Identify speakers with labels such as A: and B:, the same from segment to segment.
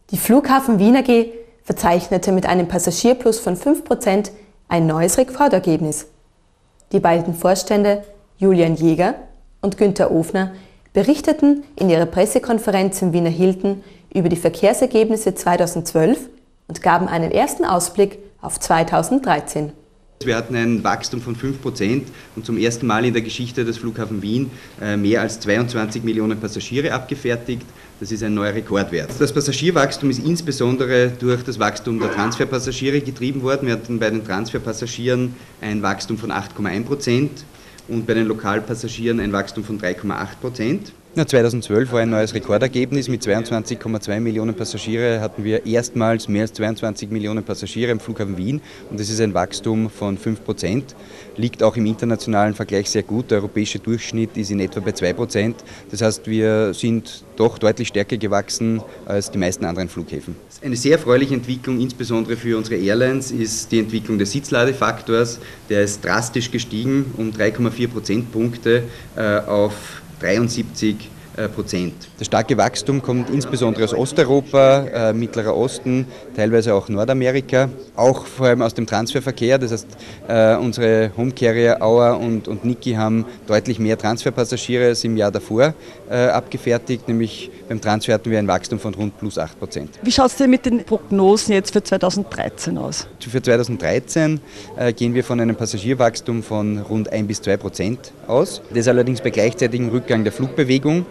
A: Die Flughafen Wien AG verzeichnete mit einem Passagierplus von 5% ein neues Rekordergebnis. Die beiden Vorstände Julian Jäger und Günther Ofner berichteten in ihrer Pressekonferenz im Wiener Hilton über die Verkehrsergebnisse 2012 und gaben einen ersten Ausblick auf 2013.
B: Wir hatten ein Wachstum von 5% und zum ersten Mal in der Geschichte des Flughafen Wien mehr als 22 Millionen Passagiere abgefertigt. Das ist ein neuer Rekordwert. Das Passagierwachstum ist insbesondere durch das Wachstum der Transferpassagiere getrieben worden. Wir hatten bei den Transferpassagieren ein Wachstum von 8,1% und bei den Lokalpassagieren ein Wachstum von 3,8%. 2012 war ein neues Rekordergebnis. Mit 22,2 Millionen Passagiere hatten wir erstmals mehr als 22 Millionen Passagiere im Flughafen Wien und das ist ein Wachstum von 5%. Liegt auch im internationalen Vergleich sehr gut. Der europäische Durchschnitt ist in etwa bei 2%. Das heißt, wir sind doch deutlich stärker gewachsen als die meisten anderen Flughäfen. Eine sehr erfreuliche Entwicklung, insbesondere für unsere Airlines, ist die Entwicklung des Sitzladefaktors. Der ist drastisch gestiegen, um 3,4 Prozentpunkte auf 73%. Das starke Wachstum kommt insbesondere aus Osteuropa, Mittlerer Osten, teilweise auch Nordamerika, auch vor allem aus dem Transferverkehr. Das heißt, unsere Homecarrier Auer und Niki haben deutlich mehr Transferpassagiere als im Jahr davor abgefertigt, nämlich beim Transfer hatten wir ein Wachstum von rund plus 8%.
C: Wie schaut es denn mit den Prognosen jetzt für 2013 aus?
B: Für 2013 gehen wir von einem Passagierwachstum von rund 1 bis 2% aus. Das ist allerdings bei gleichzeitigem Rückgang der Flugbewegungen.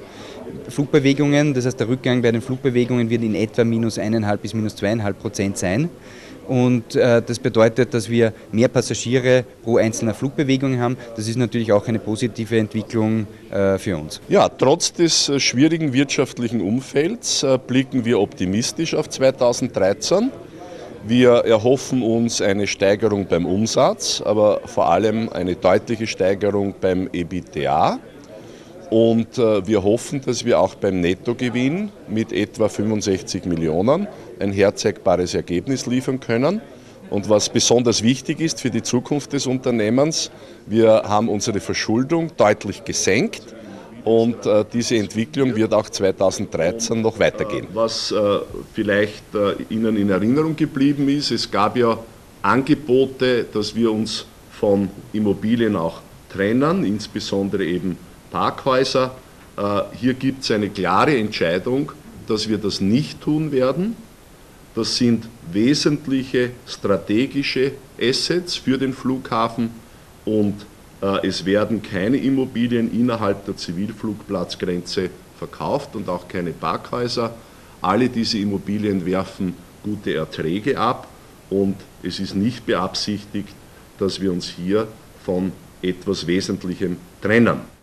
B: Das heißt, der Rückgang bei den Flugbewegungen wird in etwa minus 1,5 bis minus 2,5% sein. Und das bedeutet, dass wir mehr Passagiere pro einzelner Flugbewegung haben. Das ist natürlich auch eine positive Entwicklung für uns.
D: Ja, trotz des schwierigen wirtschaftlichen Umfelds blicken wir optimistisch auf 2013. Wir erhoffen uns eine Steigerung beim Umsatz, aber vor allem eine deutliche Steigerung beim EBITDA. Und wir hoffen, dass wir auch beim Nettogewinn mit etwa 65 Millionen ein herzeigbares Ergebnis liefern können. Und was besonders wichtig ist für die Zukunft des Unternehmens, wir haben unsere Verschuldung deutlich gesenkt und diese Entwicklung wird auch 2013 noch weitergehen. Was vielleicht Ihnen in Erinnerung geblieben ist, es gab ja Angebote, dass wir uns von Immobilien auch trennen, insbesondere eben Parkhäuser. Hier gibt es eine klare Entscheidung, dass wir das nicht tun werden. Das sind wesentliche strategische Assets für den Flughafen und es werden keine Immobilien innerhalb der Zivilflugplatzgrenze verkauft und auch keine Parkhäuser. Alle diese Immobilien werfen gute Erträge ab und es ist nicht beabsichtigt, dass wir uns hier von etwas Wesentlichem trennen.